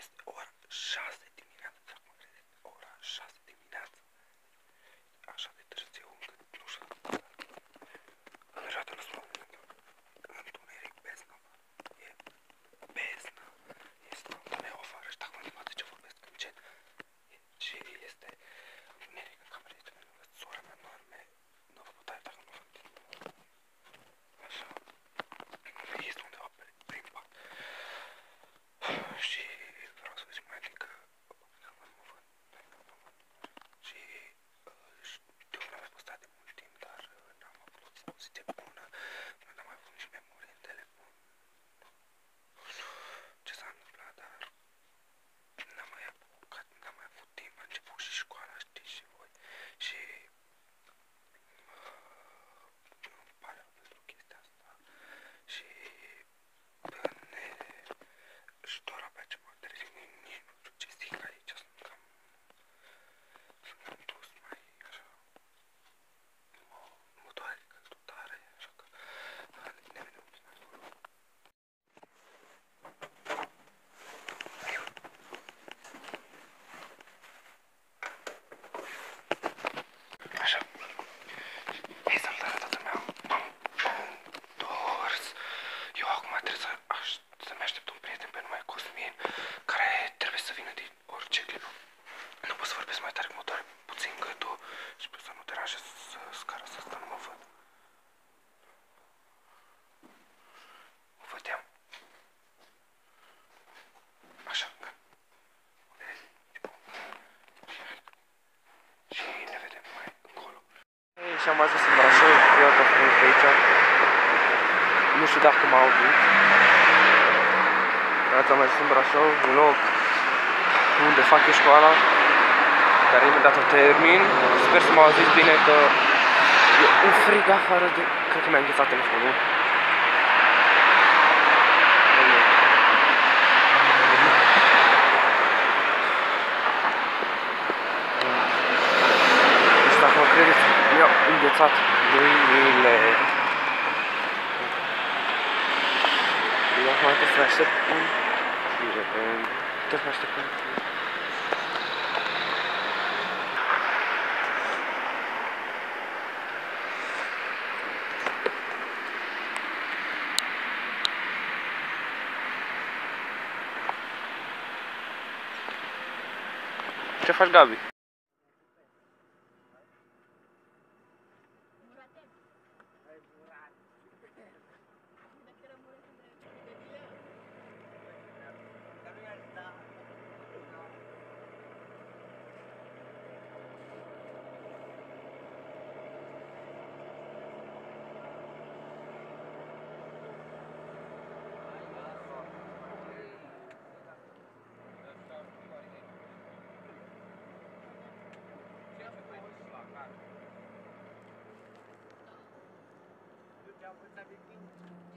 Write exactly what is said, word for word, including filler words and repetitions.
Este ora șase dimineața, dacă mă credeți, ora șase dimineața. Așa de târziu încât nu știu. Niciodată nu spun întuneric beznă, e beznă, este întuneric afară și dacă mă întrebați de ce vorbesc încet, și este întuneric în cameră, este pentru că sora mea doarme, nu vă puteai dacă nu vă întind. Așa, este undeva pe prin pat. Și vreau să vă zic mai întâi că nu mă văd, nu mă văd. Și știu că n-am postat de mult timp, dar n-am avut o dispoziție bună, n-am mai avut nici memorie în telefon. Nu știu ce s-a întâmplat, dar n-am mai apucat, n-am mai avut timp, a început și școala, știți și voi. Și îmi pare rău pentru chestia asta. Și ne... și doar abia ce m-am trezit, nici nu știu ce zic aici, sunt cam... sunt cam dus mai așa... mă, mă doare căldul tare, așa că... ne vedem un pic mai acolo. Așa. Hei, salutare toată mea, m-am întors. Eu acum trebuie să, aș, să-mi aștept un prieten pe nume Cosmin, care trebuie să vină din orice clipă. Nu pot să vorbesc mai tare, că mă doare puțin gâtul și pot să nu deranjez scara asta, nu mă văd. Mă vedeam. Așa, că... și ne vedem mai încolo. Ei, și am ajuns în Brașov, eu am fost pe aici. Nu știu dacă m-au auzit. Dar am ajuns în Brașov, un loc unde fac eu școala, care imediat o termin. Sper să m-au auzit bine că e un frig afară de... cred că mi-a înghețat telefonul. Deci dacă mă credeți, mi-au înghețat mâinile. Eu acum trebuie să aștept un... trebuie să aștept un... Ce faci, Gabi? Am